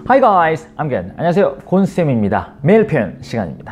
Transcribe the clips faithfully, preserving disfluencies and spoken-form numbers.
Hi guys, I'm Ken. 안녕하세요, 곤쌤입니다. 매일 표현 시간입니다.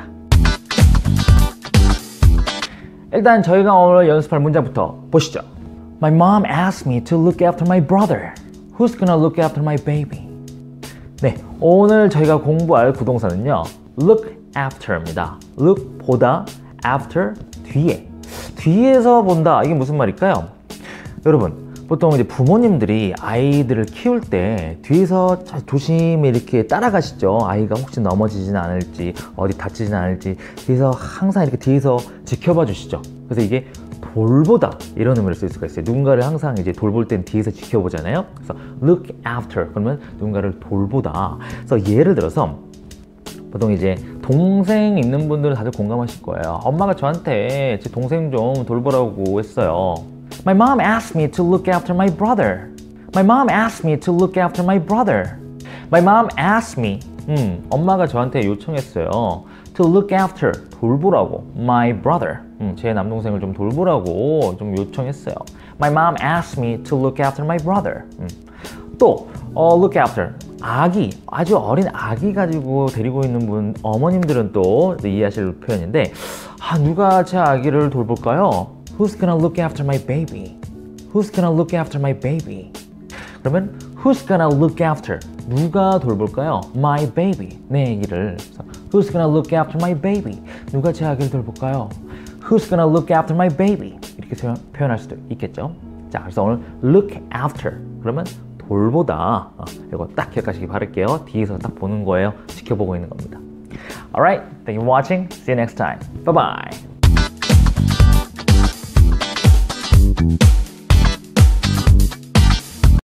일단 저희가 오늘 연습할 문장부터 보시죠. My mom asked me to look after my brother. Who's gonna look after my baby? 네, 오늘 저희가 공부할 부동사는요, look after입니다. look, 보다, after, 뒤에. 뒤에서 본다, 이게 무슨 말일까요? 여러분, 보통 이제 부모님들이 아이들을 키울 때 뒤에서 조심히 이렇게 따라가시죠. 아이가 혹시 넘어지진 않을지, 어디 다치진 않을지 뒤에서 항상 이렇게 뒤에서 지켜봐 주시죠. 그래서 이게 돌보다 이런 의미를 쓸 수가 있어요. 누군가를 항상 이제 돌볼 땐 뒤에서 지켜보잖아요. 그래서 look after 그러면 누군가를 돌보다. 그래서 예를 들어서 보통 이제 동생 있는 분들은 다들 공감하실 거예요. 엄마가 저한테 제 동생 좀 돌보라고 했어요. My mom asked me to look after my brother. My mom asked me to look after my brother. My mom asked me. 음, 엄마가 저한테 요청했어요. To look after, 돌보라고. My brother. 음, 제 남동생을 좀 돌보라고 좀 요청했어요. My mom asked me to look after my brother. 음. 또, 어, look after. 아기, 아주 어린 아기 가지고 데리고 있는 분, 어머님들은 또 이해하실 표현인데, 아, 누가 제 아기를 돌볼까요? Who's gonna look after my baby? Who's gonna look after my baby? 그러면 Who's gonna look after? 누가 돌볼까요? My baby, 내 아기를. Who's gonna look after my baby? 누가 제 아기를 돌볼까요? Who's gonna look after my baby? 이렇게 표현할 수도 있겠죠. 자, 그래서 오늘 look after 그러면 돌보다. 어, 이거 딱 기억하시기 바랄게요. 뒤에서 딱 보는 거예요. 지켜보고 있는 겁니다. Alright, thank you for watching. See you next time. Bye bye.